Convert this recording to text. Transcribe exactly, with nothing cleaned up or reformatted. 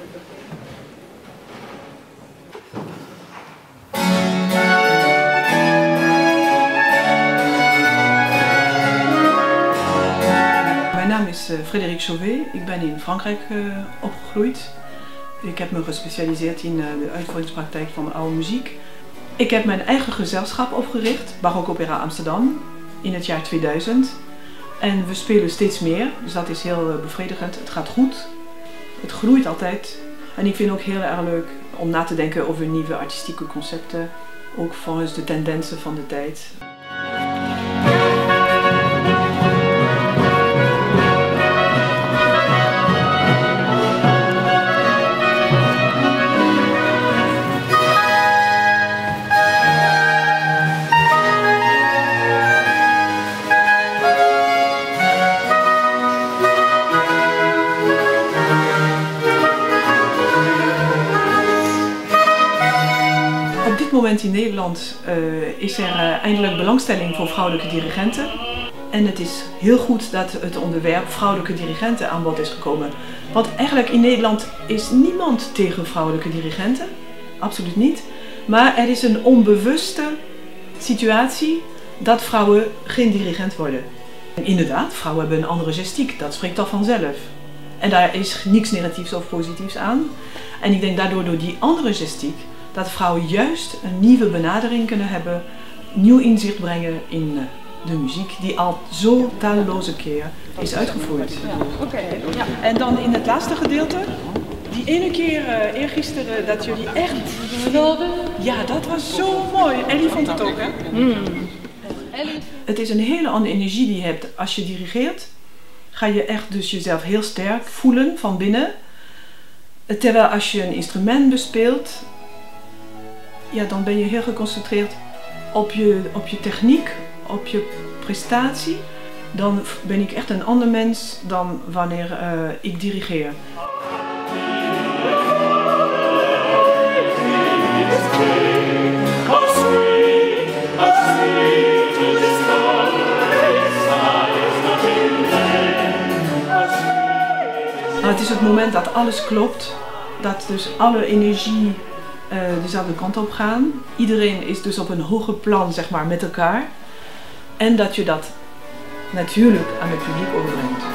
Mijn naam is Frédérique Chauvet. Ik ben in Frankrijk uh, opgegroeid. Ik heb me gespecialiseerd in uh, de uitvoeringspraktijk van oude muziek. Ik heb mijn eigen gezelschap opgericht, Baroque Opera Amsterdam, in het jaar tweeduizend. En we spelen steeds meer, dus dat is heel uh, bevredigend. Het gaat goed, het groeit altijd. En ik vind het ook heel erg leuk om na te denken over nieuwe artistieke concepten, ook volgens de tendensen van de tijd. Op dit moment in Nederland uh, is er uh, eindelijk belangstelling voor vrouwelijke dirigenten. En het is heel goed dat het onderwerp vrouwelijke dirigenten aan bod is gekomen. Want eigenlijk in Nederland is niemand tegen vrouwelijke dirigenten. Absoluut niet. Maar er is een onbewuste situatie dat vrouwen geen dirigent worden. En inderdaad, vrouwen hebben een andere gestiek. Dat spreekt al vanzelf. En daar is niks negatiefs of positiefs aan. En ik denk daardoor door die andere gestiek dat vrouwen juist een nieuwe benadering kunnen hebben, nieuw inzicht brengen in de muziek die al zo talloze keer is uitgevoerd. Ja, oké. Ja. En dan in het laatste gedeelte, die ene keer uh, eergisteren dat jullie echt geweldig. Ja, dat was zo mooi. Ellie vond het ook, hè? Mm. Het is een hele andere energie die je hebt als je dirigeert. Ga je echt dus jezelf heel sterk voelen van binnen. Terwijl als je een instrument bespeelt, ja, dan ben je heel geconcentreerd op je, op je techniek, op je prestatie. Dan ben ik echt een ander mens dan wanneer uh, ik dirigeer. Nou, het is het moment dat alles klopt, dat dus alle energie Uh, dezelfde kant op gaan. Iedereen is dus op een hoger plan, zeg maar, met elkaar. En dat je dat natuurlijk aan het publiek overbrengt.